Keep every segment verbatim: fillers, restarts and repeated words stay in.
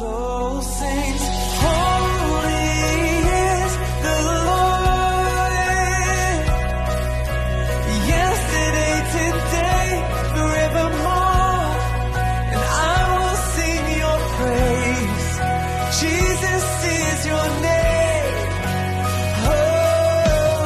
soul sings, holy is the Lord. Yesterday, today, forevermore, and I will sing your praise. Jesus is your name. Oh,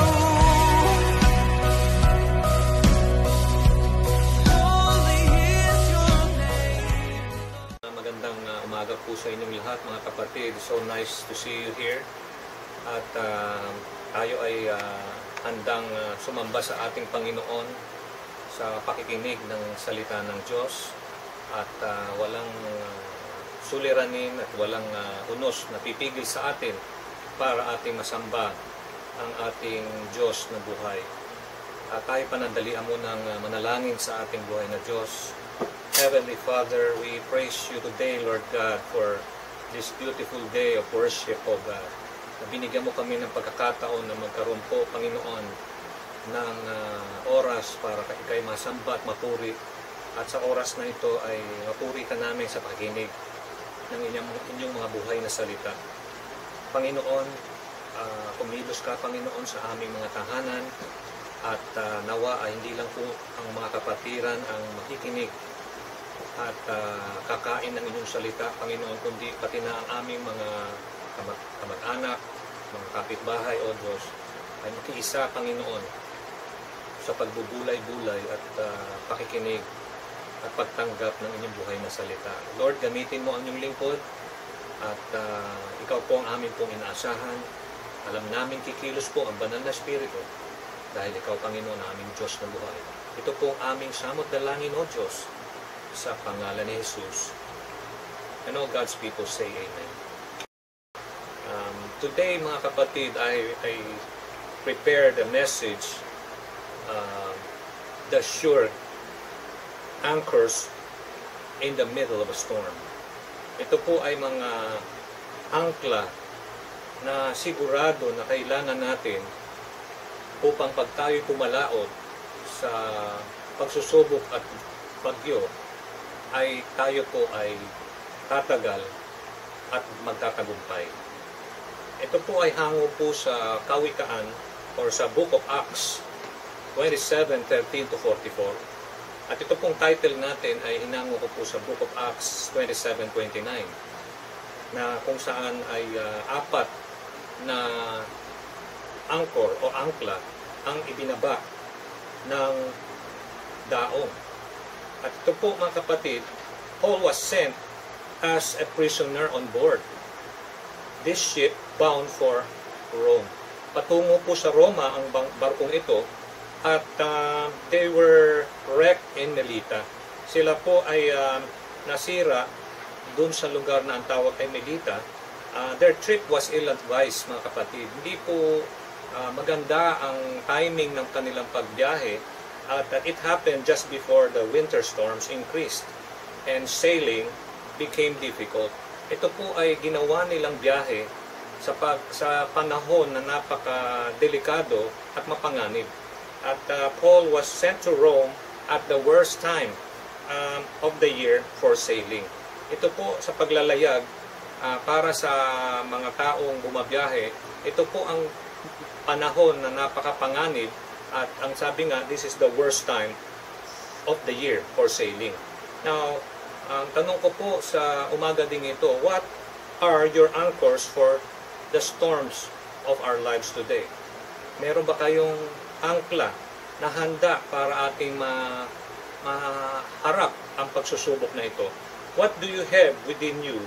holy is your name. Magandang uh, umaga po sa inyong lahat, mga kapatid. So nice to see you here. At uh, tayo ay uh, handang uh, sumamba sa ating Panginoon sa pakikinig ng salita ng Diyos. At uh, walang uh, suliranin at walang uh, unos na pipigil sa atin para ating masamba ang ating Diyos na buhay. At tayo panandalian mo ng uh, manalangin sa ating buhay na Diyos. Heavenly Father, we praise you today, Lord God, for this beautiful day of worship, O God. Na binigyan mo kami ng pagkakataon na magkaroon po, Panginoon, ng uh, oras para ikay masamba at mapuri. At sa oras na ito ay mapuri ka namin sa pakikinig ng inyong, inyong mga buhay na salita. Panginoon, uh, kumilos ka, Panginoon, sa aming mga tahanan at uh, nawa ay hindi lang po ang mga kapatiran ang makikinig at uh, kakain ng inyong salita, Panginoon, kundi pati na ang aming mga kamag-anak, mga kapitbahay, O Diyos, ay makiisa, Panginoon, sa pagbubulay-bulay at uh, pakikinig at pagtanggap ng inyong buhay na salita. Lord, gamitin mo ang inyong lingkod at uh, ikaw po ang amin pong inaasahan. Alam namin kikilos po ang banal na Espiritu dahil ikaw, Panginoon, ang aming Diyos na buhay. Ito po ang aming samot dalangin, O Diyos, sa pangalan ni Jesus. And all God's people say Amen. Um, today, mga kapatid, I, I prepared a message, uh, the sure anchors in the middle of a storm. Ito po ay mga angkla na sigurado na kailangan natin upang pag tayo'y pumalaot sa pagsusubok at bagyo, ay tayo po ay tatagal at magtatagumpay. Ito po ay hango po sa Kawikaan or sa Book of Acts twenty-seven, thirteen to forty-four. At ito pong title natin ay hinango ko po sa Book of Acts twenty-seven, twenty-nine, na kung saan ay uh, apat na angkor o angkla ang ibinaba ng daong. At ito po, mga kapatid, Paul was sent as a prisoner on board this ship bound for Rome. Patungo po sa Roma ang barkong ito at uh, they were wrecked in Melita. Sila po ay uh, nasira dun sa lugar na ang tawag ay Melita. Uh, their trip was ill-advised, mga kapatid. Hindi po uh, maganda ang timing ng kanilang pagbiyahe. At uh, it happened just before the winter storms increased and sailing became difficult. Ito po ay ginawa nilang biyahe sa, pag, sa panahon na napaka-delikado at mapanganib. At uh, Paul was sent to Rome at the worst time um, of the year for sailing. Ito po sa paglalayag uh, para sa mga taong bumabiyahe, ito po ang panahon na napakapanganib. At ang sabi nga, this is the worst time of the year for sailing. Now, ang tanong ko po sa umaga ding ito, what are your anchors for the storms of our lives today? Meron ba kayong angkla na handa para ating ma maharap ang pagsusubok na ito? What do you have within you?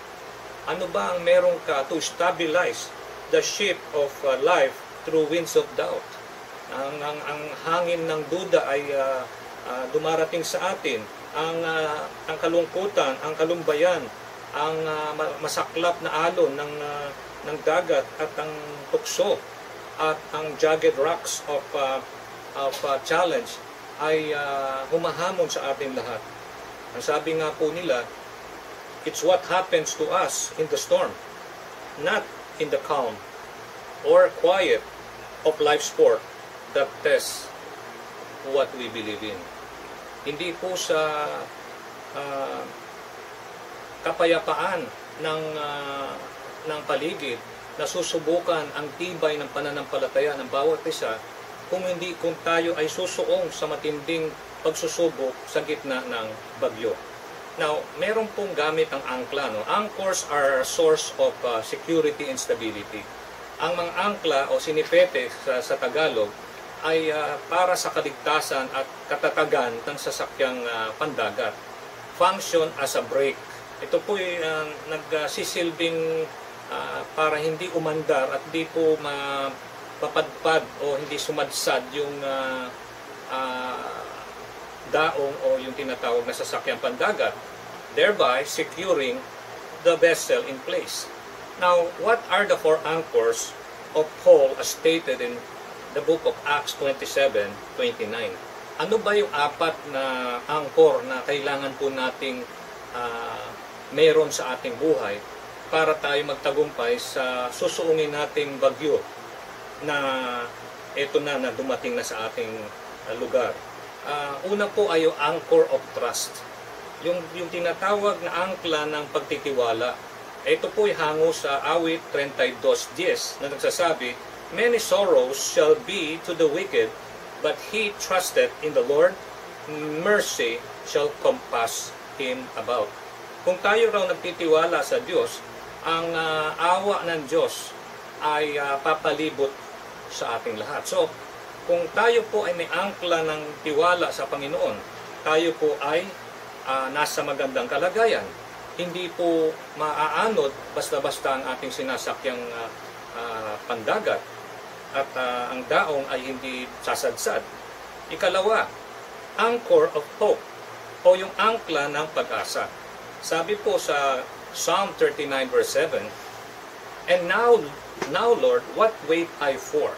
Ano ba ang meron ka to stabilize the ship of uh, life through winds of doubt? Ang, ang, ang hangin ng duda ay uh, uh, dumarating sa atin. Ang, uh, ang kalungkutan, ang kalumbayan, ang uh, masaklap na alon ng, uh, ng dagat at ang tukso at ang jagged rocks of, uh, of uh, challenge ay uh, humahamon sa ating lahat. Ang sabi nga po nila, it's what happens to us in the storm, not in the calm or quiet of life's sport that tests what we believe in. Hindi po sa uh, kapayapaan ng, uh, ng paligid na susubukan ang tibay ng pananampalataya ng bawat isa kung hindi kung tayo ay susuong sa matinding pagsusubok sa gitna ng bagyo. Now, meron pong gamit ang angkla. No? Anchors are a source of uh, security and stability. Ang mga angkla o sinipete sa, sa Tagalog ay uh, para sa kaligtasan at katatagan ng sasakyang uh, pandagat. Function as a brake. Ito po ay uh, nagsisilbing uh, para hindi umandar at hindi po mapapadpad o hindi sumadsad yung uh, uh, daong o yung tinatawag na sasakyang pandagat, thereby securing the vessel in place. Now, what are the four anchors of Paul as stated in the book of Acts twenty-seven twenty-nine? Ano ba yung apat na anchor na kailangan po nating uh, meron sa ating buhay para tayo magtagumpay sa susuungin nating bagyo na ito na na dumating na sa ating uh, lugar? Uh, una po ay yung anchor of trust. Yung, yung tinatawag na angkla ng pagtitiwala. Ito po ay hango sa awit thirty-two ten na nagsasabi, many sorrows shall be to the wicked, but he trusted in the Lord, mercy shall compass him about. Kung tayo raw nagtitiwala sa Diyos, ang uh, awa ng Diyos ay uh, papalibot sa ating lahat. So, kung tayo po ay may angkla ng tiwala sa Panginoon, tayo po ay uh, nasa magandang kalagayan. Hindi po maaanod basta-basta ang ating sinasakyang uh, uh, pandagat at uh, ang daong ay hindi sasadsad. Ikalawa, anchor of hope o yung angkla ng pag-asa. Sabi po sa Psalm thirty-nine verse seven, and now, now Lord, what wait I for?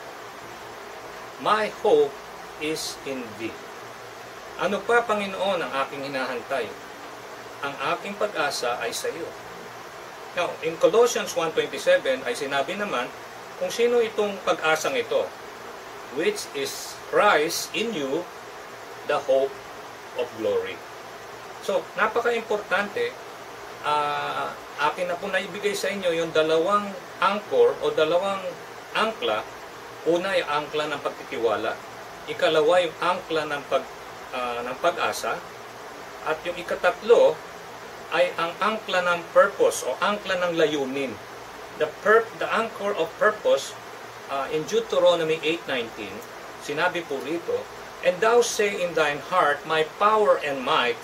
My hope is in Thee. Ano pa, Panginoon, ang aking hinahantay? Ang aking pag-asa ay sa iyo. Now, in Colossians one twenty-seven ay sinabi naman kung sino itong pag-asang ito, which is Christ in you, the hope of glory. So, napaka-importante, uh, akin na po naibigay sa inyo yung dalawang anchor o dalawang angkla. Una yung angkla ng pagtitiwala, ikalawa yung angkla ng, pag, uh, ng pag-asa, at yung ikatatlo ay ang angkla ng purpose o angkla ng layunin. The, pur the anchor of purpose uh, in Deuteronomy eight nineteen, sinabi po rito, and thou say in thine heart, my power and might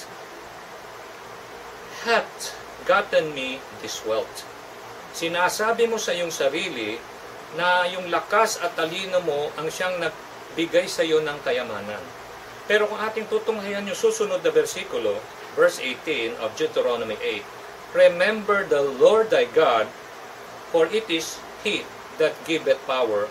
hath gotten me this wealth. Sinasabi mo sa iyong sarili na yung lakas at talino mo ang siyang nagbigay sa iyo ng kayamanan. Pero kung ating tutunghayan yung susunod na versikulo, verse eighteen of Deuteronomy eight, remember the Lord thy God, for it is He that giveth power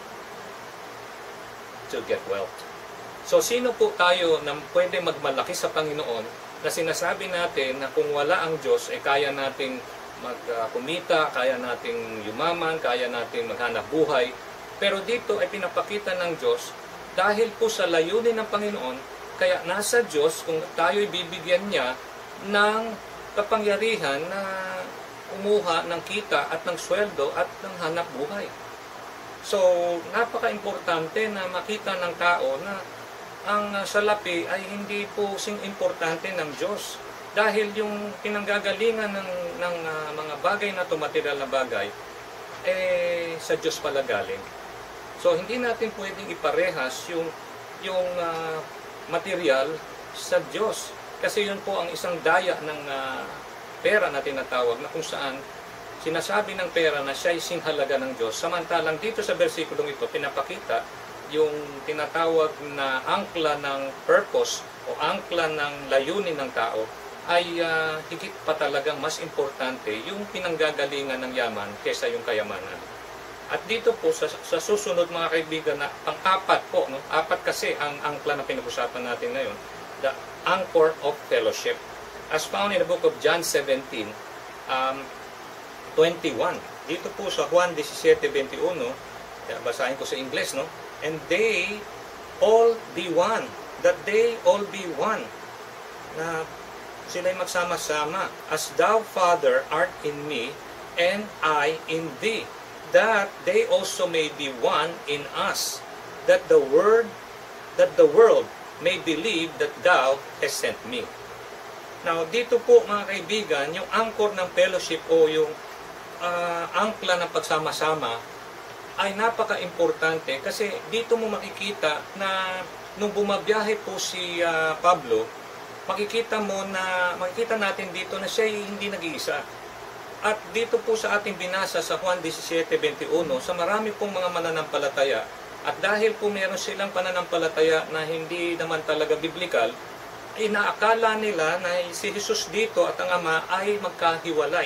to get wealth. So sino po tayo na pwede magmalaki sa Panginoon na sinasabi natin na kung wala ang Diyos, ay kaya nating magkumita, uh, kaya nating yumaman, kaya nating maghanap buhay. Pero dito ay pinapakita ng Diyos dahil po sa layunin ng Panginoon, kaya nasa Diyos kung tayo'y bibigyan niya ng kapangyarihan na umuha ng kita at ng sweldo at ng hanap buhay. So, napaka-importante na makita ng tao na ang salapi ay hindi po sing importante ng Diyos. Dahil yung pinanggagalingan ng, ng uh, mga bagay na ito, material na bagay, eh, sa Diyos pala galing. So, hindi natin pwedeng iparehas yung, yung uh, material sa Diyos. Kasi yun po ang isang daya ng uh, pera na tinatawag na kung saan sinasabi ng pera na siya ay singhalaga ng Diyos. Samantalang dito sa versikulong ito, pinapakita yung tinatawag na angkla ng purpose o angkla ng layunin ng tao ay uh, higit pa talagang mas importante yung pinanggagalingan ng yaman kaysa yung kayamanan. At dito po sa, sa susunod mga kaibigan na pang-apat po, no? Apat kasi ang angkla na pinag-usapan natin ngayon, the anchor of fellowship. As found in the book of John seventeen, um, twenty-one. Dito po sa Juan seventeen twenty-one, basahin ko sa English, no? And they all be one. That they all be one. Na sila'y magsama-sama. As thou, Father, art in me, and I in thee, that they also may be one in us, that the word that the world may believe that thou hast sent me. Now, dito po mga kaibigan, yung anchor ng fellowship o yung uh, angkla ng pagsama-sama ay napaka-importante kasi dito mo makikita na nung bumabiyahe po si uh, Pablo, makikita mo na makikita natin dito na siya hindi nag-iisa. At dito po sa ating binasa sa Juan seventeen twenty-one, sa marami pong mga mananampalataya, at dahil po meron silang pananampalataya na hindi naman talaga biblikal, ay naakala nila na si Jesus dito at ang Ama ay magkahiwalay.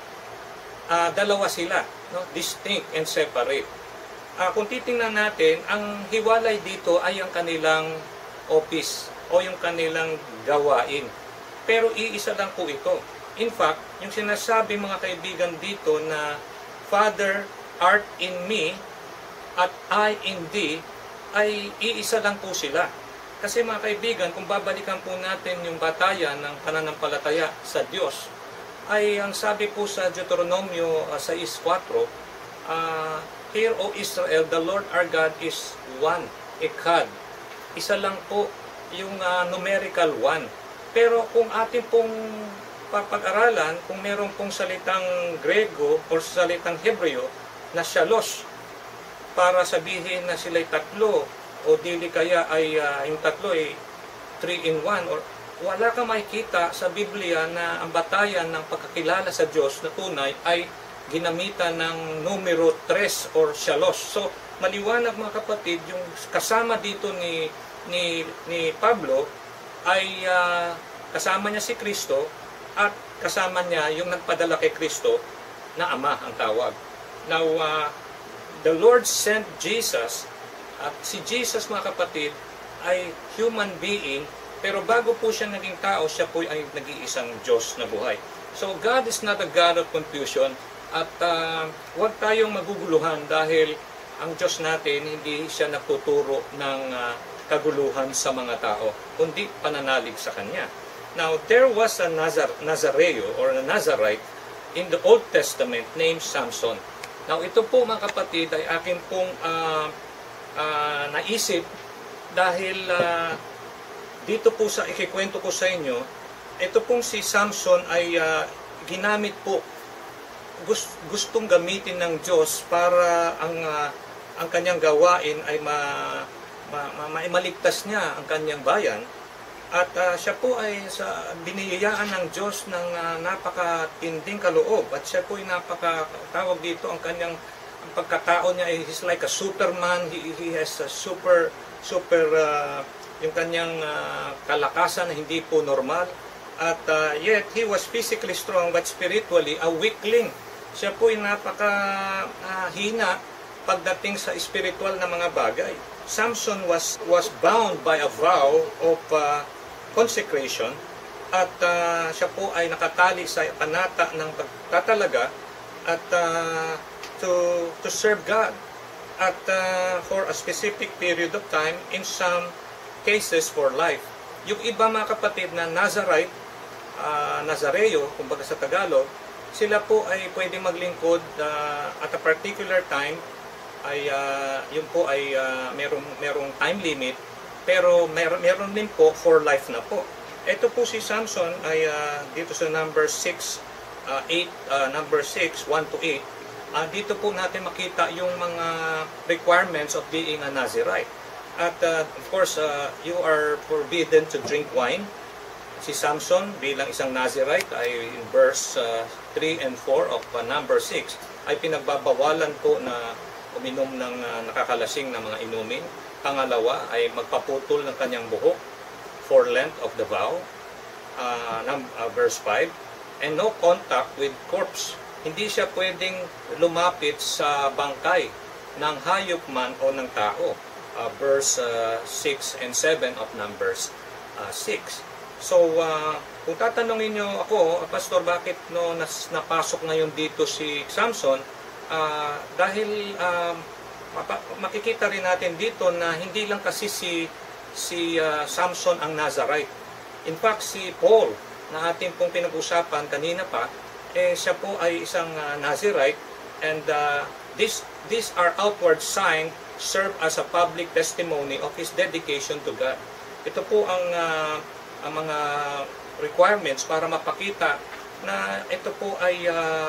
Uh, dalawa sila, no? Distinct and separate. Uh, kung titingnan natin, ang hiwalay dito ay ang kanilang office o yung kanilang gawain. Pero iisa lang po ito. In fact, yung sinasabi mga kaibigan dito na Father, art in me at I in thee, ay iisa lang po sila. Kasi mga kaibigan, kung babalikan po natin yung batayan ng pananampalataya sa Diyos, ay ang sabi po sa Deuteronomio uh, six four, uh, Hear, O Israel, the Lord our God is one, Echad. Isa lang po yung uh, numerical one. Pero kung atin pong papag-aralan, kung meron pong salitang Grego o salitang Hebreo na shalos, para sabihin na sila'y tatlo, o dili kaya ay uh, yung tatlo ay three in one, or wala ka makikita sa Biblia na ang batayan ng pagkakilala sa Diyos na tunay ay ginamitan ng numero tres or shalos. So, maliwanag mga kapatid, yung kasama dito ni ni, ni Pablo ay uh, kasama niya si Kristo at kasama niya yung nagpadala kay Kristo na Ama ang tawag. Now, uh, the Lord sent Jesus, at si Jesus mga kapatid ay human being, pero bago po siya naging tao, siya po ay nag-iisang Diyos na buhay. So, God is not a God of confusion. At uh, huwag tayong maguguluhan dahil ang Diyos natin hindi siya nagtuturo ng uh, kaguluhan sa mga tao, kundi pananalig sa Kanya. Now, there was a Nazar Nazareo or a Nazarite in the Old Testament named Samson. Now, ito po mga kapatid ay akin pong uh, uh, naisip dahil uh, dito po sa ikikwento ko sa inyo, ito pong si Samson ay uh, ginamit po, gustong gamitin ng Diyos para ang uh, ang kanyang gawain ay ma, ma, ma, maimaligtas niya ang kanyang bayan. At uh, siya po ay sa biniyayaan ng Diyos ng uh, napakatinding kaloob, at siya po ay napakatawag dito ang kanyang ang pagkatao niya ay he's like a superman. He, he has a super super uh, yung kanyang uh, kalakasan na hindi po normal. At uh, yet he was physically strong but spiritually a weakling. Siya po ay napakahina uh, pagdating sa spiritual na mga bagay. Samson was was bound by a vow of uh, consecration, at uh, siya po ay nakatali sa panata ng pagtatalaga at uh, to to serve God at uh, for a specific period of time, in some cases for life. Yung iba mga kapatid na Nazarite, uh, Nazareo, kumbaga sa Tagalog, sila po ay pwedeng maglingkod uh, at a particular time, ay uh, yun po ay uh, merong, merong time limit, pero mer meron din po for life na po. Ito po si Samson ay uh, dito sa number six, uh, eight, uh, number six, one to eight, uh, dito po natin makita yung mga requirements of being a Nazirite. At uh, of course, uh, you are forbidden to drink wine. Si Samson bilang isang Nazirite ay in verse uh, three and four of uh, number six ay pinagbabawalan po na uminom ng uh, nakakalasing na mga inumin. Pangalawa ay magpaputol ng kanyang buhok for length of the vow, uh, uh, verse five, and no contact with corpse. Hindi siya pwedeng lumapit sa bangkay ng hayop man o ng tao, uh, verse uh, six and seven of numbers uh, six. So, uh, kung tatanungin nyo ako, Pastor, bakit no, nas, napasok ngayon dito si Samson? Uh, dahil uh, makikita rin natin dito na hindi lang kasi si, si uh, Samson ang Nazarite. In fact, si Paul, na ating pong pinag-usapan kanina pa, eh siya po ay isang uh, Nazirite, and uh, this, these are outward sign serve as a public testimony of his dedication to God. Ito po ang, uh, ang mga requirements para mapakita na ito po ay uh,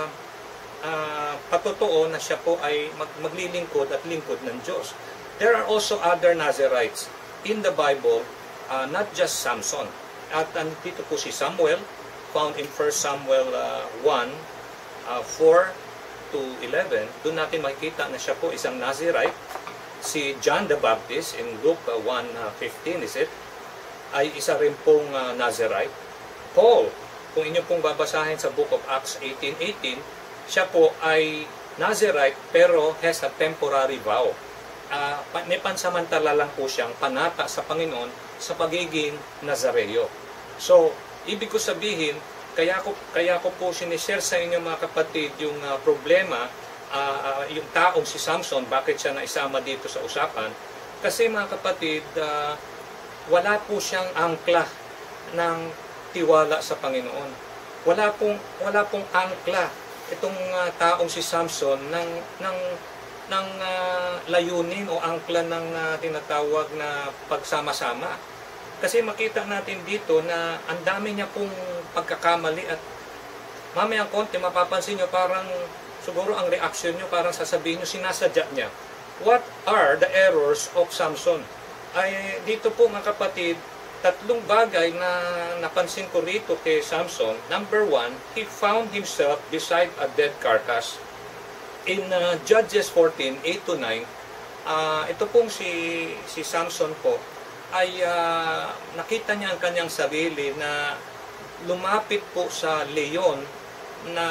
uh, patotoo na siya po ay mag maglilingkod at lingkod ng Diyos. There are also other Nazirites in the Bible, uh, not just Samson. At dito po si Samuel, found in First Samuel uh, one, uh, four to eleven. Doon natin makikita na siya po isang Nazirite. Si John the Baptist in Luke uh, one fifteen, is it? Ay isa rin pong uh, Nazirite. Paul, kung inyo pong babasahin sa Book of Acts eighteen eighteen, siya po ay Nazirite pero has a temporary vow. Uh, may pansamantala lang po siyang panata sa Panginoon sa pagiging Nazareo. So, ibig ko sabihin, kaya ko, kaya ko po sinishare sa inyo mga kapatid yung uh, problema, uh, uh, yung taong si Samson, bakit siya naisama dito sa usapan. Kasi mga kapatid, uh, wala po siyang angkla ng tiwala sa Panginoon. Wala pong, wala pong angkla itong uh, taong si Samson ng, ng ng uh, layunin o angkla ng uh, tinatawag na pagsama-sama. Kasi makita natin dito na ang dami niya pong pagkakamali at mamayang konti mapapansin nyo parang siguro ang reaction nyo parang sasabihin nyo sinasadya niya. What are the errors of Samson? Ay dito po mga kapatid, tatlong bagay na napansin ko rito kay Samson. Number one, he found himself beside a dead carcass. In uh, Judges fourteen, eight to nine, uh, ito pong si, si Samson po, ay uh, nakita niya ang kanyang sarili na lumapit po sa leon na,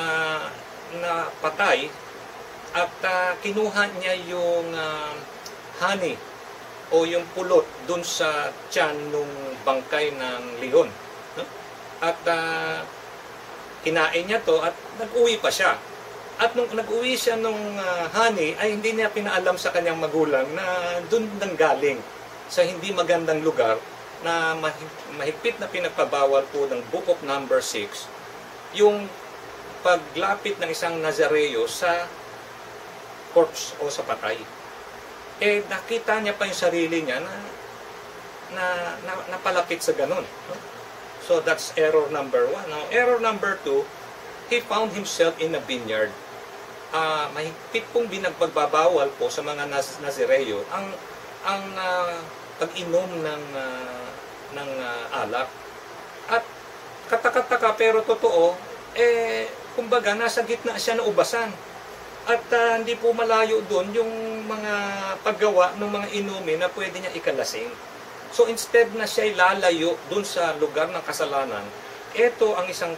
na patay at uh, kinuha niya yung uh, honey o yung pulot dun sa tiyan nung bangkay ng leon. No? At uh, kinain niya to at nag-uwi pa siya. At nung nag-uwi siya nung uh, honey, ay hindi niya pinaalam sa kanyang magulang na doon nang galing sa hindi magandang lugar na mahigpit na pinagpabawal po ng Book of Number six, yung paglapit ng isang Nazareo sa corpse o sa patay. Eh, nakita niya pa yung sarili niya na, na, na napalapit sa ganun. No? So, that's error number one. Now, error number two, he found himself in a vineyard. Uh, mahigpit pong binagpagbabawal po sa mga naz Nazireo ang ang uh, pag-inom ng uh, ng uh, alak. At katakataka pero totoo, eh kumbaga nasa gitna siya ng ubasan. At uh, hindi po malayo doon yung mga paggawa ng mga inumin na pwede niya ikalasing. So instead na siya lalayo doon sa lugar ng kasalanan, ito ang isang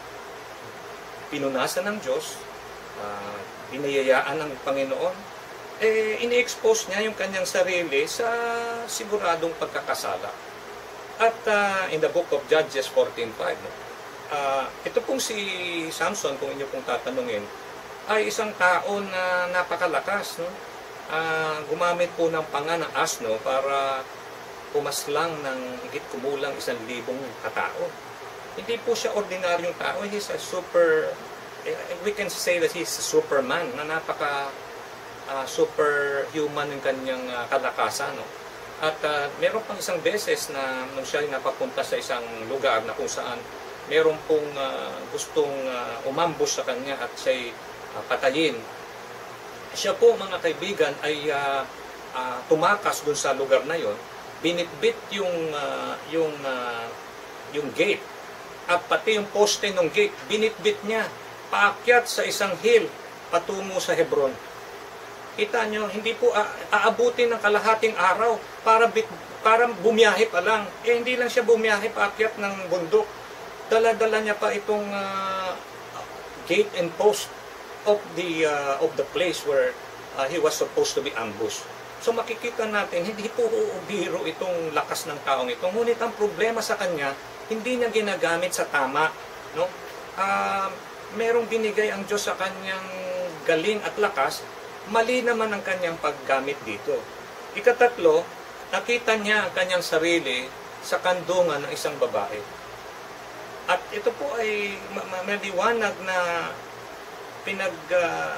pinunasan ng Diyos, uh, binayayaan ng Panginoon, eh, ini-expose niya yung kanyang sarili sa siguradong pagkakasala. At uh, in the book of Judges fourteen five, no? uh, ito pong si Samson, kung inyo pong tatanungin, ay isang tao na napakalakas. No? Uh, gumamit po ng panga ng asno para pumaslang ng higit kumulang isang libong katao. Hindi po siya ordinaryong tao. He's a super, we can say that he's a superman na napaka uh, superhuman ng kanyang uh, kalakasan. No? At uh, meron pang isang beses na nung siya napapunta sa isang lugar na kung saan meron pong uh, gustong uh, umambush sa kanya at siya'y uh, patayin. Siya po mga kaibigan ay uh, uh, tumakas dun sa lugar na yon, binitbit yung, uh, yung, uh, yung gate. At pati yung poste ng gate, binitbit niya, paakyat sa isang hill, patungo sa Hebron. Kita nyo, hindi po aabutin ng kalahating araw para, bit, para bumiyahe pa lang. Eh, hindi lang siya bumiyahe, paakyat ng bundok. Dala-dala niya pa itong uh, gate and post of the, uh, of the place where uh, he was supposed to be ambushed. So makikita natin, hindi po biro itong lakas ng taong ito. Ngunit ang problema sa kanya, hindi niya ginagamit sa tama. No? Uh, merong binigay ang Diyos sa kanyang galing at lakas, mali naman ang kanyang paggamit dito. Ikatatlo, nakita niya ang kanyang sarili sa kandungan ng isang babae. At ito po ay ma- ma- maliwanag na pinag ah,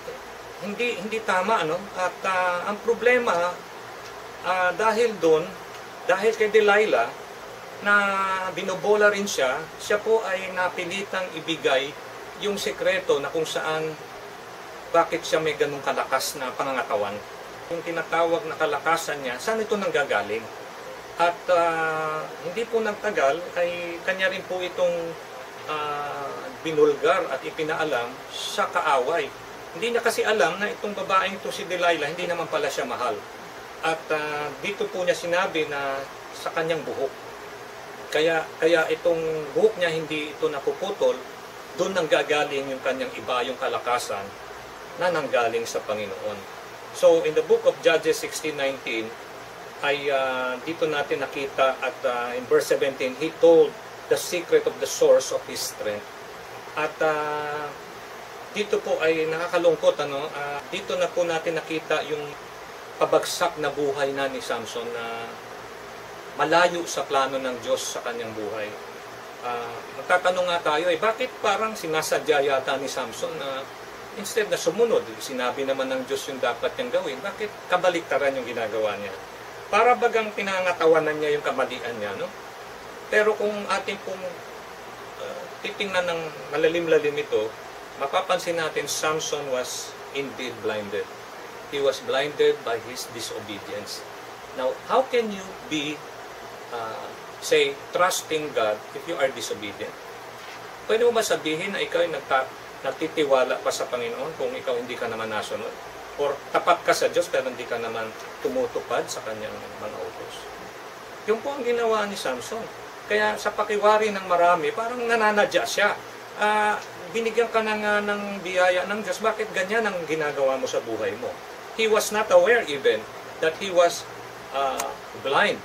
hindi hindi tama, ano? At ah, ang problema ah, dahil doon, dahil kay Delilah na binobola rin siya, siya po ay napilitang ibigay yung sekreto na kung saan bakit siya may ganung kalakas na pangangatawan. Yung tinatawag na kalakasan niya, saan ito nanggagaling? At ah, hindi po nagtagal ay kanya rin po itong ah, binulgar at ipinaalam sa kaaway. Hindi niya kasi alam na itong babaeng ito si Delilah, hindi naman pala siya mahal. At ah, dito po niya sinabi na sa kanyang buhok. Kaya, kaya itong buhok niya hindi ito napuputol, doon nanggagaling yung kanyang iba, yung kalakasan na nanggaling sa Panginoon. So in the book of Judges sixteen nineteen, ay uh, dito natin nakita at uh, in verse seventeen, he told the secret of the source of his strength. At uh, dito po ay nakakalungkot, ano, uh, dito na po natin nakita yung pabagsak na buhay na ni Samson na malayo sa plano ng Diyos sa kanyang buhay. Uh, magtatanong nga tayo, eh, bakit parang sinasadya yata ni Samson na instead na sumunod, sinabi naman ng Diyos yung dapat niyang gawin, bakit kabaliktaran yung ginagawa niya? Para bagang pinangatawanan niya yung kamalian niya, no? Pero kung ating pong uh, titingnan ng malalim-lalim ito, mapapansin natin Samson was indeed blinded. He was blinded by his disobedience. Now, how can you be, uh, say, trusting God if you are disobedient? Pwede mo ba sabihin na ikaw ay nagta- nagtitiwala pa sa Panginoon kung ikaw hindi ka naman nasunod? Or tapat ka sa Diyos pero hindi ka naman tumutupad sa kanyang mga utos? Yung po ang ginawa ni Samson. Kaya sa pakiwari ng marami, parang nananadya siya. Uh, binigyan ka na nga ng biyaya ng Diyos, bakit ganyan ang ginagawa mo sa buhay mo? He was not aware even that he was uh, blind.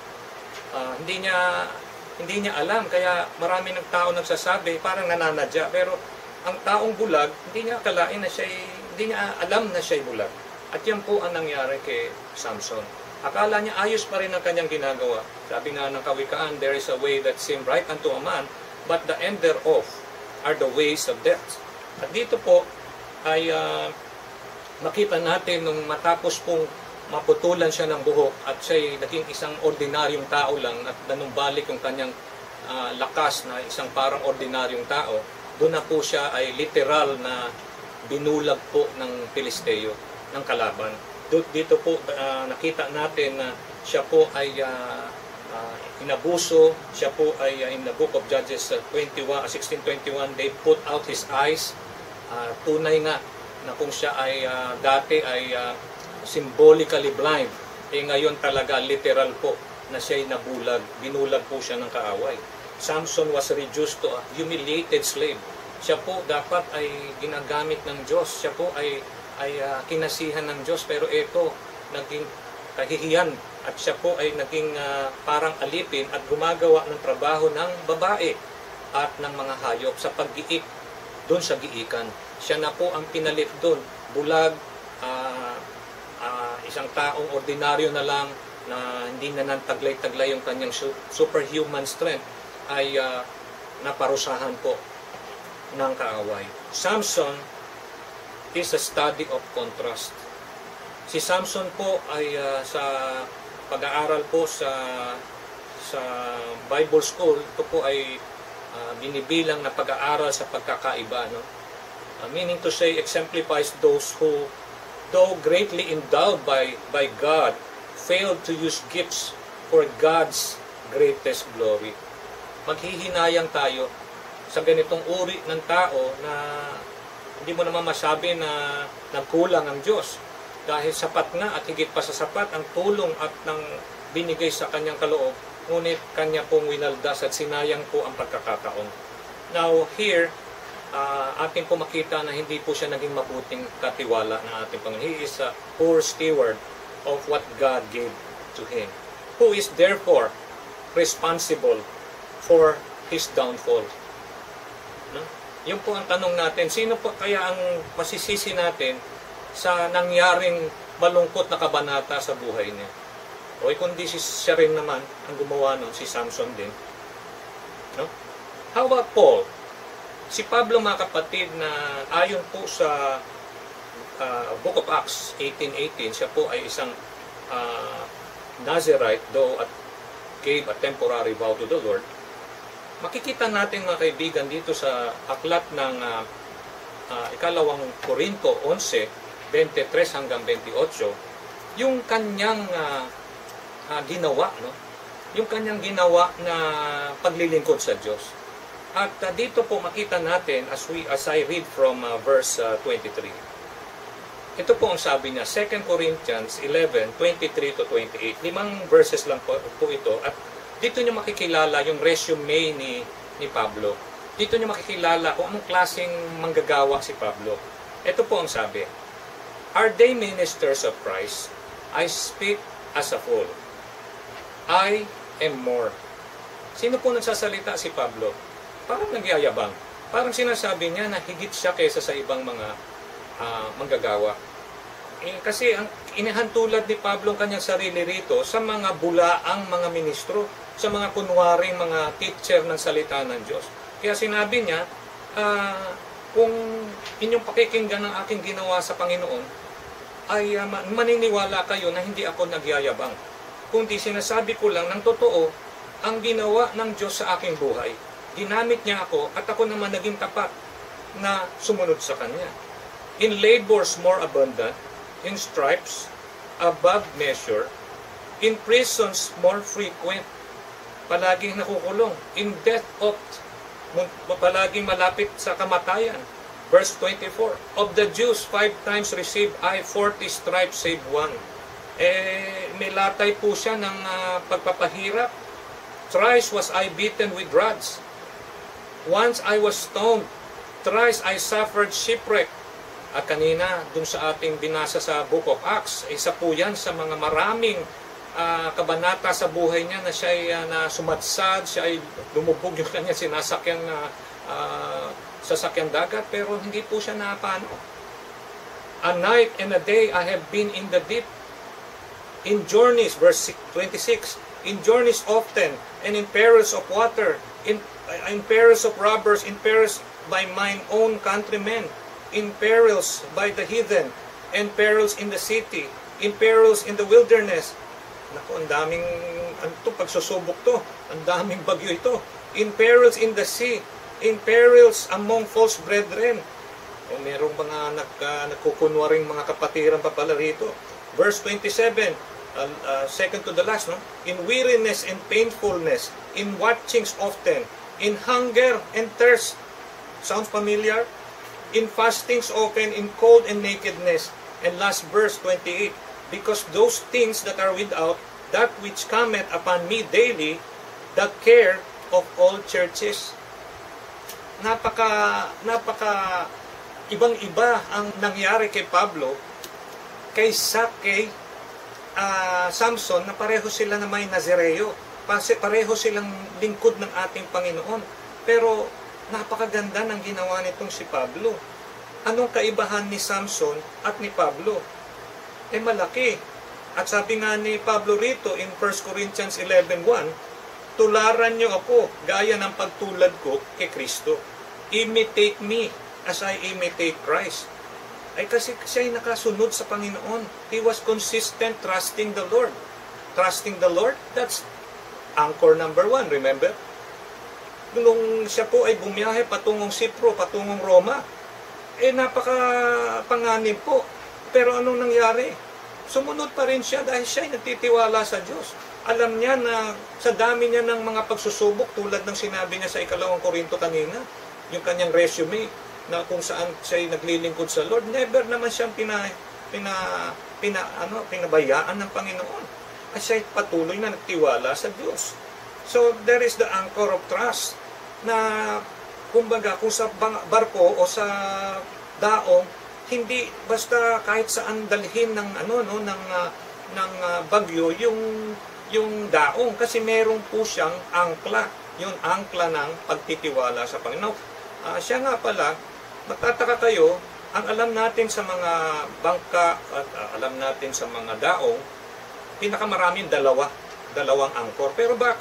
Uh, hindi niya hindi niya alam, kaya marami ng tao nagsasabi, parang nananadya. Pero ang taong bulag, hindi niya akalain na siya, hindi niya alam na siya'y bulag. At yan po ang nangyari kay Samson. Akala niya ayos pa rin ang kanyang ginagawa. Sabi nga ng Kawikaan, there is a way that seems right unto a man, but the end thereof are the ways of death. At dito po ay uh, makita natin nung matapos pong maputulan siya ng buhok at siya'y naging isang ordinaryong tao lang at nanumbalik yung kanyang uh, lakas na isang parang ordinaryong tao, doon na po siya ay literal na binulag po ng Pilisteo, ng kalaban. Dito po uh, nakita natin na siya po ay uh, uh, inabuso, siya po ay uh, in the book of Judges uh, twenty-one, sixteen twenty-one, they put out his eyes. Uh, tunay nga na kung siya ay uh, dati ay uh, symbolically blind, eh ngayon talaga literal po na siya ay nabulag, binulag po siya ng kaaway. Samson was reduced to a humiliated slave. Siya po dapat ay ginagamit ng Diyos. Siya po ay ay uh, kinasihan ng Diyos, pero ito naging kahihiyan at siya po ay naging uh, parang alipin at gumagawa ng trabaho ng babae at ng mga hayop sa paggiik doon sa giikan. Siya na po ang pinalit doon, bulag, uh, uh, isang taong ordinaryo na lang na hindi na nantaglay-taglay yung kanyang superhuman strength ay uh, naparusahan po ng kaaway. Samson is a study of contrast. Si Samson po ay uh, sa pag-aaral po sa sa Bible school, ito po ay uh, binibilang na pag-aaral sa pagkakaiba, no? Uh, meaning to say, exemplifies those who, though greatly endowed by by God, failed to use gifts for God's greatest glory. Maghihinayang tayo sa ganitong uri ng tao na hindi mo naman masabi na nagkulang ang Diyos. Dahil sapat nga at higit pa sa sapat ang tulong at ng binigay sa kanyang kaloob, ngunit kanya pong winaldas at sinayang po ang pagkakataon. Now here, uh, atin po makita na hindi po siya naging mabuting katiwala ng ating Panginoon. He is a poor steward of what God gave to him, who is therefore responsible for his downfall. No? Yun po ang tanong natin, sino po kaya ang masisisi natin sa nangyaring malungkot na kabanata sa buhay niya? O kundi si siya rin naman ang gumawa nun, si Samson din. No? How about Paul? Si Pablo, mga kapatid, na ayon po sa uh, Book of Acts eighteen eighteen, siya po ay isang uh, Nazirite, though at gave a temporary vow to the Lord. Makikita natin, mga kaibigan, dito sa aklat ng uh, uh, ikalawang Korinto eleven, twenty-three hanggang twenty-eight, yung kanyang uh, uh, ginawa, no? Yung kanyang ginawa na paglilingkod sa Diyos. At uh, dito po makita natin as we as I read from uh, verse uh, twenty-three. Ito po ang sabi niya, Second Corinthians eleven, twenty-three to twenty-eight. Limang verses lang po, po ito. At dito niyo makikilala yung resume ni, ni Pablo. Dito niyo makikilala kung anong klaseng manggagawa si Pablo. Ito po ang sabi. Are they ministers of Christ? I speak as a fool. I am more. Sino po nagsasalita? Si Pablo. Parang nagyayabang. Parang sinasabi niya na higit siya kaysa sa ibang mga uh, manggagawa. Eh, kasi ang inihantulad ni Pablo ang kanyang sarili rito sa mga bulaang mga ministro, sa mga kunwaring mga teacher ng salita ng Diyos. Kaya sinabi niya, uh, kung inyong pakikinggan ang aking ginawa sa Panginoon, ay uh, maniniwala kayo na hindi ako nagyayabang. Kundi sinasabi ko lang ng totoo ang ginawa ng Diyos sa aking buhay. Ginamit niya ako at ako naman naging tapat na sumunod sa Kanya. In labors more abundant, in stripes above measure, in prisons more frequent, palaging nakukulong, in death oft, palaging malapit sa kamatayan. Verse twenty-four, of the Jews five times received I forty stripes save one. Eh, may latay po siya ng uh, pagpapahirap. Thrice was I beaten with rods. Once I was stoned. Thrice I suffered shipwreck. At kanina, dun sa ating binasa sa Book of Acts, isa po yan sa mga maraming uh, kabanata sa buhay niya na siya ay uh, na sumadsad, siya ay lumubog yung kanya sinasakyan na uh, sasakyan dagat, pero hindi po siya napano. A night and a day I have been in the deep. In journeys, verse twenty-six, in journeys often, and in perils of water, in, in perils of robbers, in perils by mine own countrymen, in perils by the heathen, and perils in the city, in perils in the wilderness. Naku, ang daming, ano to, pagsusubok to, ang daming bagyo ito. In perils in the sea, in perils among false brethren. O merong mga nag, uh, nagkukunwaring mga kapatiran pa pala rito. Verse twenty-seven, uh, uh, second to the last, no? In weariness and painfulness, in watchings often, in hunger and thirst. Sounds familiar? In fastings often, in cold and nakedness. And last verse twenty-eight, because those things that are without, that which cometh upon me daily, the care of all churches. Napaka, napaka ibang-iba ang nangyari kay Pablo kaysa kay uh, Samson, na pareho sila na may Nazireo. Pareho silang lingkod ng ating Panginoon. Pero napakaganda ng ginawa nitong si Pablo. Anong kaibahan ni Samson at ni Pablo? Eh malaki. At sabi nga ni Pablo rito in First Corinthians eleven one, tularan niyo ako gaya ng pagtulad ko kay Kristo. Imitate me as I imitate Christ. Ay kasi siya ay nakasunod sa Panginoon. He was consistent trusting the Lord. Trusting the Lord, that's anchor number one, remember? Nung siya po ay bumiyahe patungong Sipro, patungong Roma, eh napaka-panganib po. Pero anong nangyari? Sumunod pa rin siya dahil siya ay nagtitiwala sa Diyos. Alam niya na sa dami niya ng mga pagsusubok, tulad ng sinabi niya sa ikalawang Korinto kanina, yung kanyang resume, na kung saan siya ay naglilingkod sa Lord, never naman siyang pina, pina, pina, ano, pinabayaan ng Panginoon. At siya ay patuloy na nagtiwala sa Diyos. So, there is the anchor of trust na, kumbaga, kung sa barko o sa daong, hindi basta kahit saan dalhin ng ano no ng uh, ng uh, bagyo yung yung daong, kasi meron po siyang angkla, yung angkla ng pagtitiwala sa Panginoon. Uh, siya nga pala, magtataka kayo, ang alam natin sa mga bangka at uh, alam natin sa mga daong, pinakamaraming dalawa, dalawang angkor. Pero bakit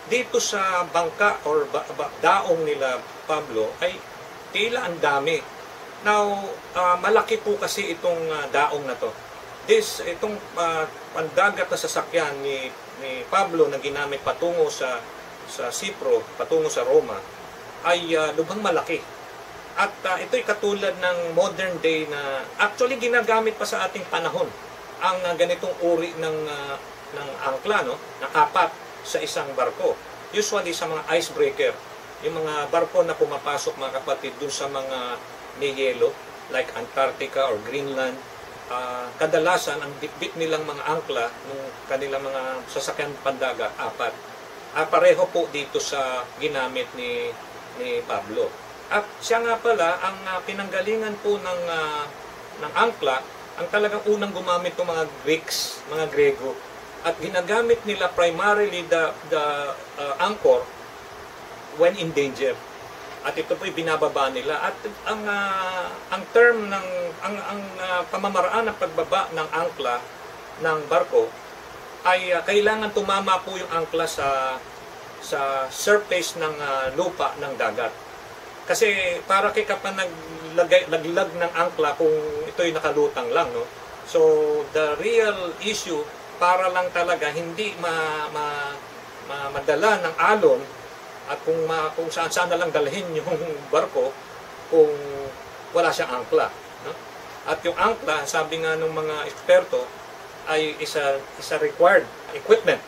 dito sa bangka or ba, ba, daong nila Pablo ay tila ang dami. Now, uh, malaki po kasi itong uh, daong na to. This, itong uh, pandagat na sasakyan ni, ni Pablo na ginamit patungo sa, sa Cipro, patungo sa Roma, ay uh, lubhang malaki. At uh, ito'y katulad ng modern day na actually ginagamit pa sa ating panahon ang uh, ganitong uri ng, uh, ng angkla, no? Na apat sa isang barko. Usually sa mga icebreaker, yung mga barko na pumapasok mga kapatid dun sa mga may yelo, like Antarctica or Greenland, uh, kadalasan ang bitbit nilang mga angkla ng kanilang mga sasakyan pandagat, apat. Uh, pareho po dito sa ginamit ni, ni Pablo. At siya nga pala, ang uh, pinanggalingan po ng, uh, ng angkla, ang talagang unang gumamit ng mga Greeks, mga Grego. At ginagamit nila primarily the, the uh, anchor when in danger. At ito po'y binababa nila. At ang uh, ang term ng ang ang uh, pamamaraan ng pagbaba ng angkla ng barko ay uh, kailangan tumama po yung angkla sa sa surface ng uh, lupa ng dagat. Kasi para kay kapag naglagay naglag ng angkla kung ito'y nakalutang lang, no. So the real issue para lang talaga hindi ma, ma, ma madala ng alon at kung, ma, kung saan-saan na lang dalhin yung barko kung wala siyang angkla. No? At yung angkla, sabi nga ng mga eksperto, ay isa, isa required equipment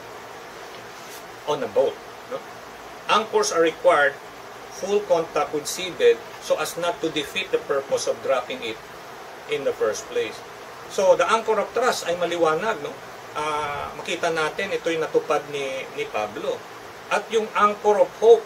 on a boat. No? Anchors are required full contact with seabed so as not to defeat the purpose of dropping it in the first place. So the anchor of trust ay maliwanag. No? Uh, makita natin, ito'y natupad ni, ni Pablo. At yung anchor of hope,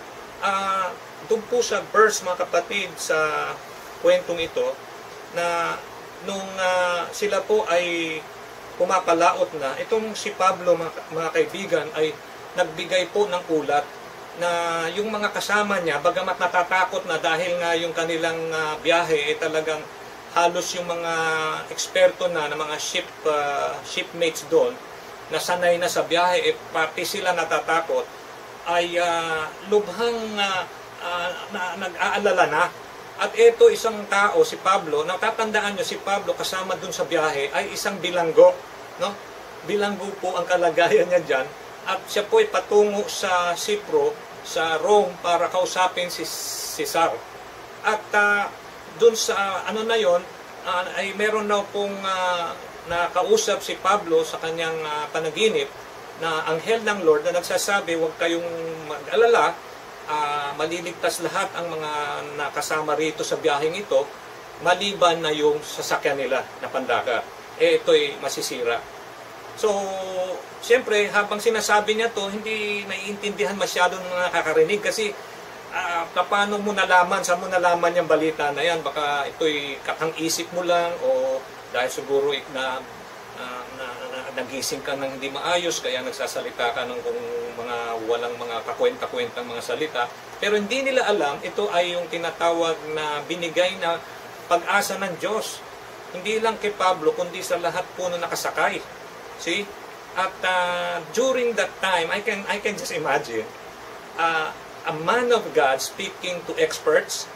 uh, doon po sa verse mga kapatid sa kwentong ito, na nung uh, sila po ay pumapalaot na, itong si Pablo mga, mga kaibigan ay nagbigay po ng ulat na yung mga kasama niya, bagamat natatakot na dahil nga yung kanilang uh, biyahe ay talagang halos yung mga eksperto na, na mga ship, uh, shipmates doon, na sanay na sa biyahe, eh, pati sila natatakot, ay uh, lubhang uh, uh, na, nag-aalala na. At ito isang tao, si Pablo, natatandaan nyo, si Pablo kasama dun sa biyahe ay isang bilanggo. No? Bilanggo po ang kalagayan niya dyan. At siya po ay patungo sa Cipro, sa Rome, para kausapin si Cesar. At uh, dun sa ano na yon, uh, ay meron na pong uh, nakausap si Pablo sa kanyang uh, panaginip na anghel ng Lord na nagsasabi, huwag kayong mag-alala, uh, maliligtas lahat ang mga nakasama rito sa biyaheng ito, maliban na yung sasakyan nila na pandagat. Eh, ito'y masisira. So, siyempre, habang sinasabi niya to, hindi naiintindihan masyado ng nakakarinig kasi uh, paano mo nalaman, saan mo nalaman yung balita na yan? Baka ito'y kakang-isip mo lang o dahil siguro na, uh, na, na nagising ka ng hindi maayos, kaya nagsasalita ka ng kung mga walang mga kakwenta-kwentang mga salita. Pero hindi nila alam, ito ay yung tinatawag na binigay na pag-asa ng Diyos. Hindi lang kay Pablo, kundi sa lahat po na nakasakay. See? At uh, during that time, I can, I can just imagine, uh, a man of God speaking to experts.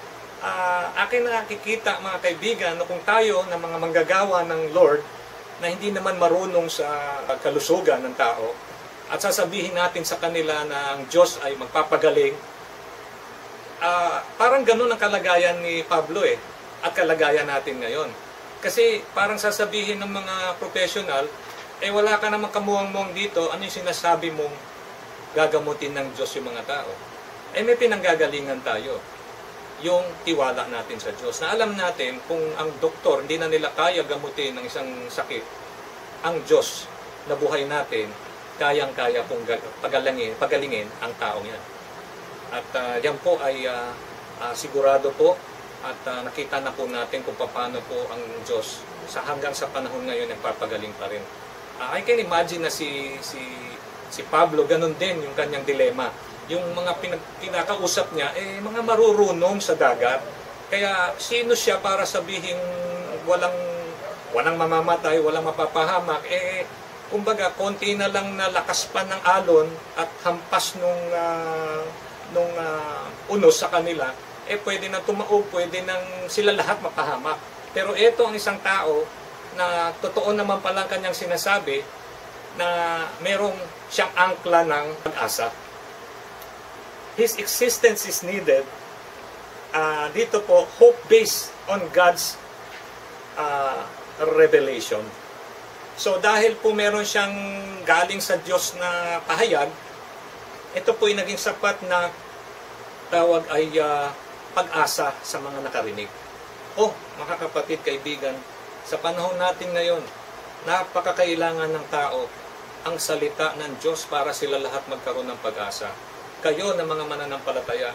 Uh, akin nakikita mga kaibigan na kung tayo na mga manggagawa ng Lord na hindi naman marunong sa kalusugan ng tao at sasabihin natin sa kanila na ang Diyos ay magpapagaling, uh, parang ganun ang kalagayan ni Pablo eh, at kalagayan natin ngayon. Kasi parang sasabihin ng mga professional, eh wala ka namang kamuang-muang dito, ano yung sinasabi mong gagamutin ng Diyos yung mga tao? Eh may pinanggagalingan tayo. Yung tiwala natin sa Diyos. Na alam natin kung ang doktor hindi na nila kaya gamutin ng isang sakit, ang Diyos na buhay natin, kayang-kaya pong pagalingin, pagalingin ang taong yan. At uh, yan po ay uh, uh, sigurado po at uh, nakita na po natin kung paano po ang Diyos sa hanggang sa panahon ngayon nagpapagaling pa rin. Uh, I can imagine na si, si, si Pablo, ganun din yung kanyang dilema. Yung mga pinag, pinakausap niya, eh, mga marurunong sa dagat. Kaya sino siya para sabihin walang, walang mamamatay, walang mapapahamak? Eh, kumbaga, konti na lang na lakas pa ng alon at hampas nung, uh, nung uh, unos sa kanila, eh pwede na tumaob, pwede nang sila lahat mapahamak. Pero ito ang isang tao na totoo naman palang kanyang sinasabi na merong siyang angkla ng pag-asa. His existence is needed. Uh, dito po, hope based on God's uh, revelation. So dahil po meron siyang galing sa Diyos na pahayag, ito po ay naging sapat na tawag ay uh, pag-asa sa mga nakarinig. Oh, mga kapatid, kaibigan, sa panahon natin ngayon, napakakailangan ng tao ang salita ng Diyos para sila lahat magkaroon ng pag-asa. Kayo na mga mananampalataya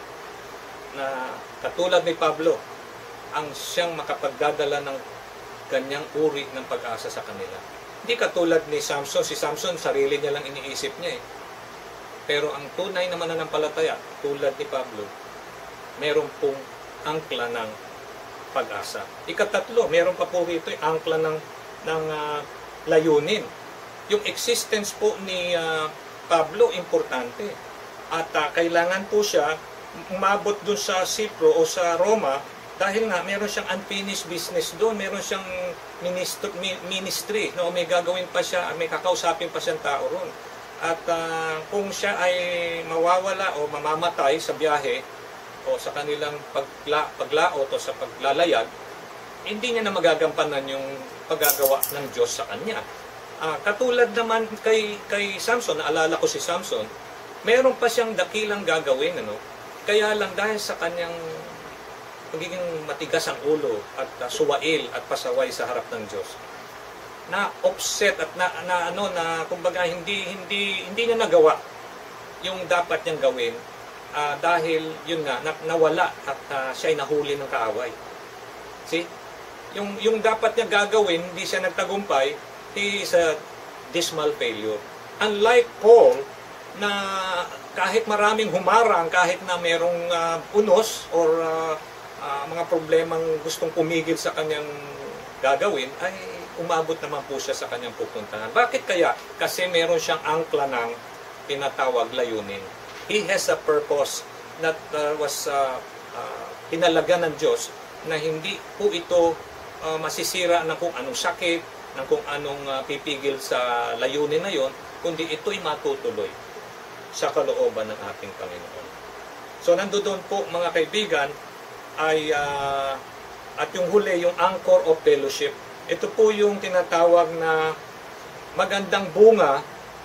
na katulad ni Pablo, ang siyang makapagdadala ng ganyang uri ng pag-asa sa kanila. Hindi katulad ni Samson. Si Samson, sarili niya lang iniisip niya eh. Pero ang tunay na mananampalataya, tulad ni Pablo, meron pong angkla ng pag-asa. Ikatatlo, meron pa po rito yung angkla ng, ng uh, layunin. Yung existence po ni uh, Pablo, importante. At uh, kailangan po siya umabot dun sa Cipro o sa Roma dahil nga meron siyang unfinished business doon, meron siyang ministry, ministry no? May gagawin pa siya, may kakausapin pa siyang tao roon. At uh, kung siya ay mawawala o mamamatay sa biyahe o sa kanilang pagla, paglaot o sa paglalayag, hindi niya na magagampanan yung paggagawa ng Diyos sa kanya. Uh, katulad naman kay, kay Samson, naalala ko si Samson, meron pa siyang dakilang gagawin, ano? Kaya lang dahil sa kanyang pagiging matigas ang ulo at uh, suwail at pasaway sa harap ng Diyos, na offset at na, na ano na kumbaga hindi hindi hindi niya nagawa yung dapat niyang gawin uh, dahil yun nga na, nawala at uh, siya ay nahuli ng kaaway. See? Yung yung dapat niya gagawin, hindi siya nagtagumpay, he is a dismal failure. Unlike Paul na kahit maraming humarang, kahit na merong uh, unos or uh, uh, mga problemang gustong pumigil sa kanyang gagawin, ay umabot naman po siya sa kanyang pupuntahan. Bakit kaya? Kasi meron siyang angkla ng tinatawag layunin. He has a purpose that uh, was uh, uh, pinalaga ng Diyos na hindi po ito uh, masisira ng kung anong sakit, ng kung anong uh, pipigil sa layunin na yon, kundi ito'y matutuloy sa kalooban ng ating Panginoon. So nandoon po mga kaibigan ay uh, at yung huli, yung anchor of fellowship. Ito po yung tinatawag na magandang bunga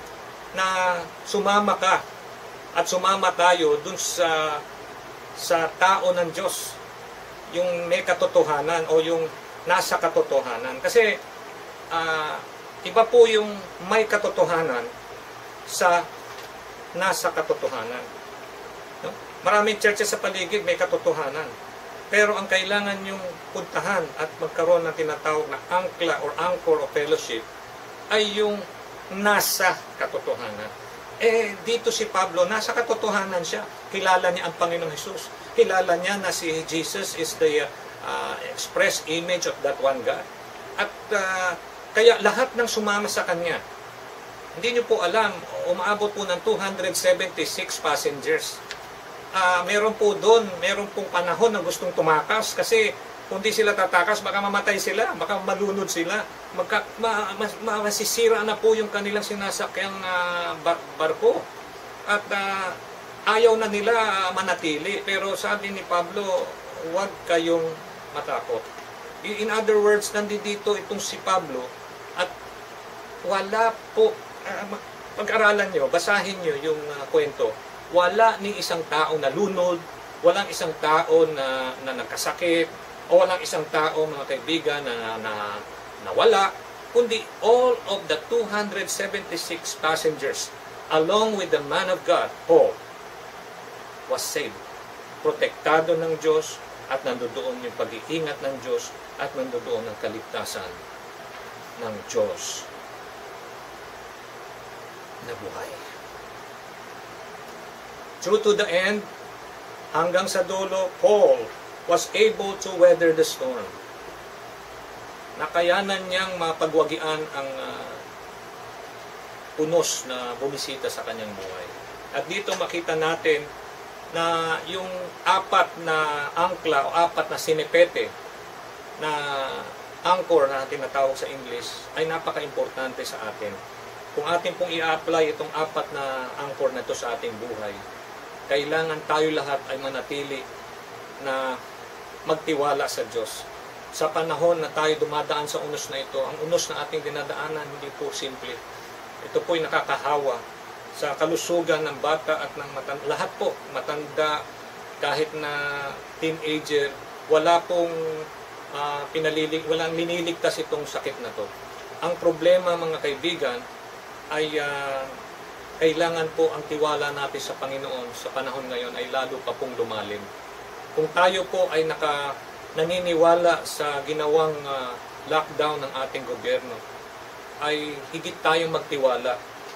na sumama ka at sumama tayo dun sa sa tao ng Diyos, yung may katotohanan o yung nasa katotohanan. Kasi uh, iba po yung may katotohanan sa nasa katotohanan. No? Maraming churches sa paligid may katotohanan. Pero ang kailangan yung puntahan at magkaroon ng tinatawag na angkla or anchor of fellowship ay yung nasa katotohanan. Eh, dito si Pablo, nasa katotohanan siya. Kilala niya ang Panginoong Jesus. Kilala niya na si Jesus is the uh, express image of that one God. At uh, kaya lahat ng sumama sa kanya, hindi niyo po alam, umaabot po ng two hundred seventy-six passengers. Uh, meron po doon, meron pong panahon na gustong tumakas kasi kung di sila tatakas, baka mamatay sila, baka malunod sila, magka, ma, ma, ma, masisira na po yung kanilang sinasakyang uh, bar, barko. At uh, ayaw na nila uh, manatili. Pero sabi ni Pablo, huwag kayong matakot. In other words, nandito itong si Pablo at wala po, uh, pag-aralan nyo, basahin nyo yung uh, kwento. Wala ni isang tao na lunod, walang isang tao na, na nagkasakit, o walang isang tao, mga kaibigan, na, na nawala, kundi all of the two hundred seventy-six passengers, along with the man of God, Paul, was saved. Protektado ng Diyos, at nandoon yung pag-iingat ng Diyos, at nandoon ang kaligtasan ng Diyos na buhay. True to the end, hanggang sa dulo, Paul was able to weather the storm. Nakayanan niyang mapagwagian ang uh, unos na bumisita sa kanyang buhay. At dito makita natin na yung apat na angkla o apat na sinipete na anchor na tinatawag sa English ay napaka-importante sa atin. Kung atin pong i-apply itong apat na anchor na ito sa ating buhay, kailangan tayo lahat ay manatili na magtiwala sa Diyos. Sa panahon na tayo dumadaan sa unos na ito, ang unos na ating dinadaanan hindi po simple. Ito po'y nakakahawa sa kalusugan ng bata at ng matanda. Lahat po, matanda, kahit na teenager, wala pong uh, pinalilig, walang miniligtas itong sakit na to. Ang problema, mga kaibigan, ay uh, kailangan po ang tiwala natin sa Panginoon sa panahon ngayon ay lalo pa pong lumalim. Kung tayo po ay naka, naniniwala sa ginawang uh, lockdown ng ating gobyerno, ay higit tayong magtiwala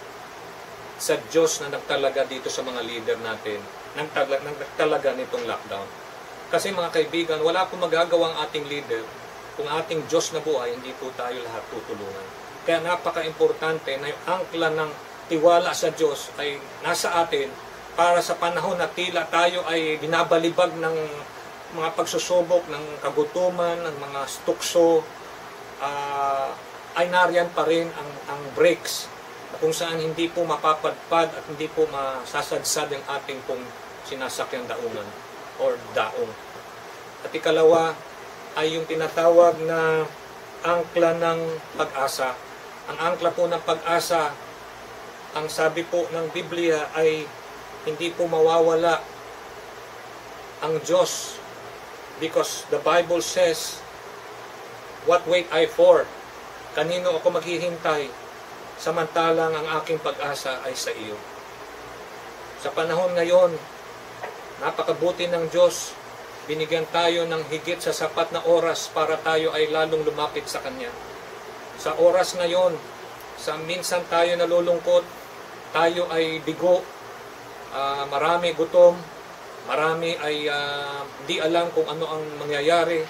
sa Diyos na nagtalaga dito sa mga leader natin, nagtalaga, nagtalaga nitong lockdown. Kasi mga kaibigan, wala pong magagawa ang ating leader kung ating Diyos na buhay, hindi po tayo lahat tutulungan. Kaya napaka-importante na yung angkla ng tiwala sa Diyos ay nasa atin para sa panahon na tila tayo ay binabalibag ng mga pagsusubok, ng kagutuman, ng mga stukso, uh, ay nariyan pa rin ang, ang breaks kung saan hindi po mapapadpad at hindi po masasadsad ang ating pong sinasakyang daungan or daong. At ikalawa ay yung tinatawag na angkla ng pag-asa. Ang angkla po ng pag-asa, ang sabi po ng Biblia ay hindi po mawawala ang Diyos because the Bible says, what wait I for? Kanino ako maghihintay? Samantalang ang aking pag-asa ay sa iyo. Sa panahon ngayon, napakabuti ng Diyos, binigyan tayo ng higit sa sapat na oras para tayo ay lalong lumapit sa Kanya. Sa oras ngayon, sa minsan tayo nalulungkot, tayo ay bigo, uh, marami gutom, marami ay uh, di alam kung ano ang mangyayari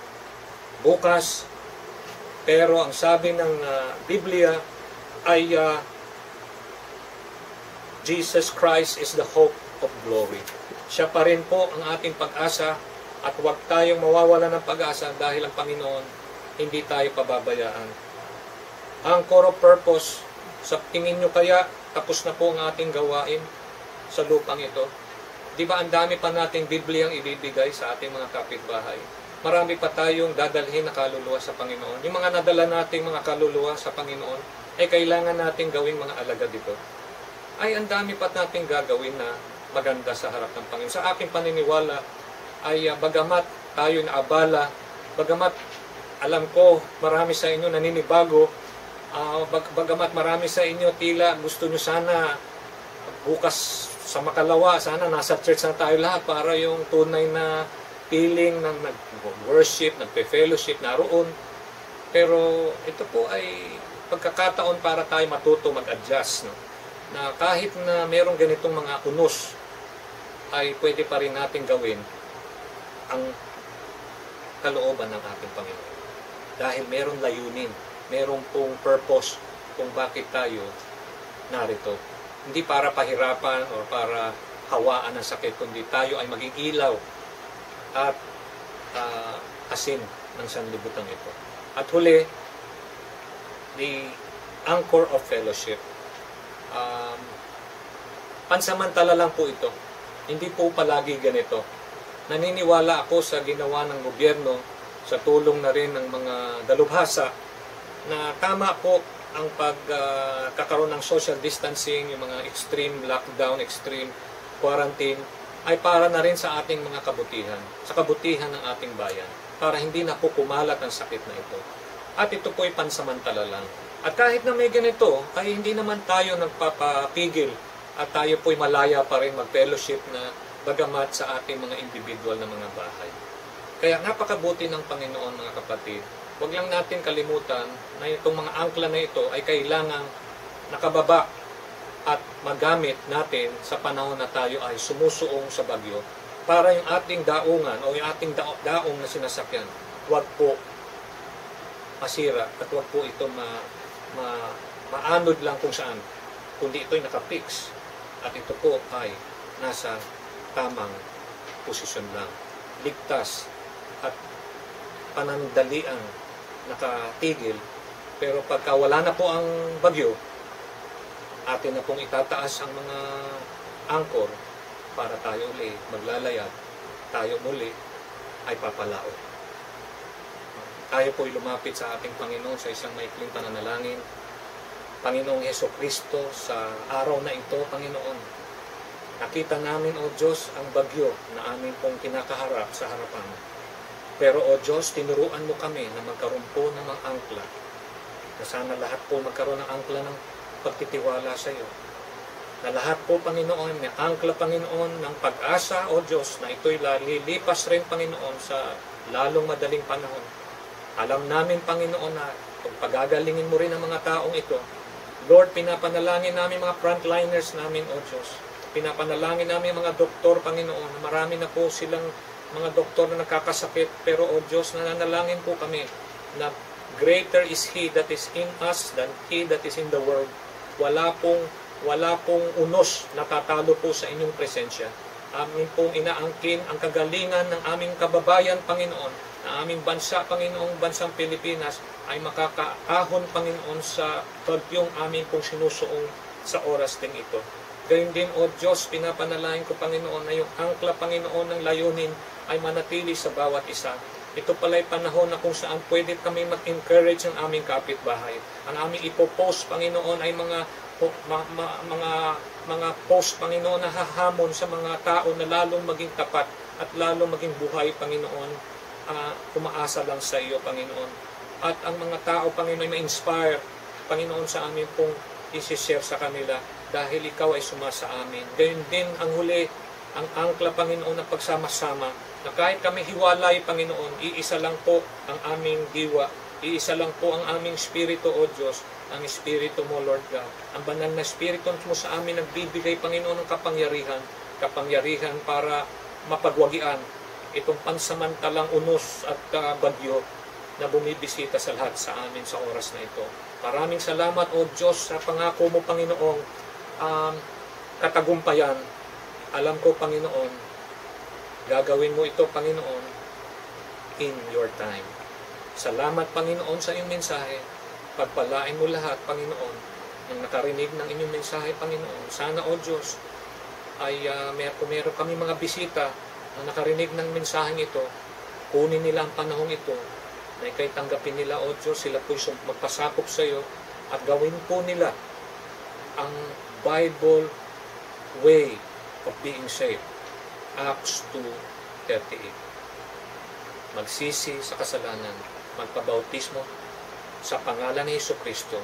bukas. Pero ang sabi ng uh, Biblia ay uh, Jesus Christ is the hope of glory. Siya pa rin po ang ating pag-asa at huwag tayong mawawala ng pag-asa dahil ang Panginoon hindi tayo pababayaan. Ang core of purpose, sa tingin nyo kaya tapos na po ang ating gawain sa lupang ito? Di ba ang dami pa nating Bibliang ibibigay sa ating mga kapitbahay? Marami pa tayong dadalhin na kaluluwa sa Panginoon. Yung mga nadala nating mga kaluluwa sa Panginoon, ay kailangan nating gawing mga alagad dito. Ay ang dami pa nating gagawin na maganda sa harap ng Panginoon. Sa aking paniniwala, ay uh, bagamat tayo naabala, bagamat alam ko marami sa inyo naninibago, uh, bag bagamat marami sa inyo tila gusto nyo sana bukas sa makalawa, sana nasa church na tayo lahat para yung tunay na feeling ng nag-worship, nagpe-fellowship naroon. Pero ito po ay pagkakataon para tayo matuto mag-adjust. No? Na kahit na mayroong ganitong mga unos, ay pwede pa rin natin gawin ang kalooban ng ating Panginoon. Dahil mayroong layunin, mayroong pong purpose kung bakit tayo narito. Hindi para pahirapan o para hawaan ng sakit, kundi tayo ay maging ilaw at uh, asin ng sanlibutan ito. At huli, the anchor of fellowship. Um, pansamantala lang po ito. Hindi po palagi ganito. Naniniwala ako sa ginawa ng gobyerno, sa tulong na rin ng mga dalubhasa, na tama po ang pagkakaroon uh, ng social distancing, yung mga extreme lockdown, extreme quarantine, ay para na rin sa ating mga kabutihan, sa kabutihan ng ating bayan, para hindi na po kumalat ang sakit na ito. At ito po'y pansamantala lang. At kahit na may ganito, ay hindi naman tayo nagpapapigil at tayo po'y malaya pa rin mag-fellowship na bagamat sa ating mga individual na mga bahay. Kaya napakabuti ng Panginoon, mga kapatid. Huwag lang natin kalimutan na itong mga angkla na ito ay kailangang nakababa at magamit natin sa panahon na tayo ay sumusuong sa bagyo para yung ating daungan o yung ating da daong na sinasakyan, huwag po masira at huwag po ito ma, ma, maanod lang kung saan. kundi ito'y nakapix. At ito po ay nasa tamang posisyon lang. Ligtas at panandaliang nakatigil. Pero pagka wala na po ang bagyo, atin na pong itataas ang mga angkor para tayo uli maglalayag, tayo muli ay papalao. Tayo po'y lumapit sa ating Panginoon sa isang maikling pananalangin. Panginoong Hesukristo, sa araw na ito, Panginoon, nakita namin, O Diyos, ang bagyo na amin pong kinakaharap sa harapan. Pero, O Diyos, tinuruan mo kami na magkaroon po ng mga angkla, na sana lahat po magkaroon ng angkla ng pagtitiwala sa iyo. Na lahat po, Panginoon, may angkla, Panginoon, ng pag-asa, O Diyos, na ito'y lilipas rin, Panginoon, sa lalong madaling panahon. Alam namin, Panginoon, na kung pagagalingin mo rin ang mga taong ito, Lord, pinapanalangin namin mga frontliners namin, O Diyos. Pinapanalangin namin mga doktor, Panginoon. Marami na po silang mga doktor na nakakasakit, pero, O Diyos, nananalangin po kami na greater is He that is in us than He that is in the world. Wala pong, wala pong unos na tatalo po sa inyong presensya. Amin pong inaangkin ang kagalingan ng aming kababayan, Panginoon, na aming bansa, Panginoong bansang Pilipinas, ay makakaahon, Panginoon, sa bagyong aming pong sinusuong sa oras ding ito. Gayun din, O Diyos, pinapanalangin ko, Panginoon, na yung angkla, Panginoon, ng layunin ay manatili sa bawat isa. Ito pala'y panahon na kung saan pwede kami mag-encourage ng aming kapitbahay. Ang aming ipopost, Panginoon, ay mga ma, ma, mga mga post, Panginoon, na hahamon sa mga tao na lalong maging tapat at lalong maging buhay, Panginoon, uh, umaasa lang sa iyo, Panginoon. At ang mga tao, Panginoon, ay ma-inspire, Panginoon, sa amin pong isi-share sa kanila dahil ikaw ay sumasa amin. Gayun din ang huli, ang angkla, Panginoon, na pagsama-sama, na kahit kami hiwalay, Panginoon, iisa lang po ang aming diwa, iisa lang po ang aming spirito, O Diyos, ang Espiritu mo, Lord God. Ang banal na Espiritu mo sa amin nagbibigay, Panginoon, ng kapangyarihan, kapangyarihan para mapagwagian itong pansamantalang unos at uh, bagyo na bumibisita sa lahat sa amin sa oras na ito. Maraming salamat, O Diyos, sa pangako mo, Panginoong um, katagumpayan. Alam ko, Panginoon, gagawin mo ito, Panginoon, in your time. Salamat, Panginoon, sa iyong mensahe. Pagpalain mo lahat, Panginoon, nang nakarinig ng inyong mensahe, Panginoon. Sana, O Diyos, ay uh, may, kung meron kami mga bisita na nakarinig ng mensaheng ito, kunin nila ang panahong ito, na ikay tanggapin nila, O Diyos, sila po'y magpasakop sa iyo, at gawin po nila ang Bible way of being saved. Acts two thirty-eight. Magsisi sa kasalanan, magpabautismo sa pangalan ni Hesukristo,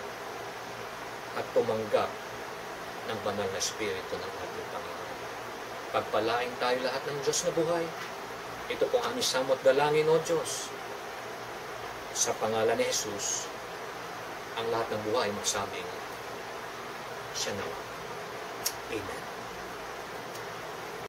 at tumanggap ng banal na Espiritu ng ating Panginoon. Pagpalain tayo lahat ng Diyos na buhay. Ito pong aming samot dalangin, O Diyos. Sa pangalan ni Jesus, ang lahat ng buhay magsabing, siya nawa. Amen.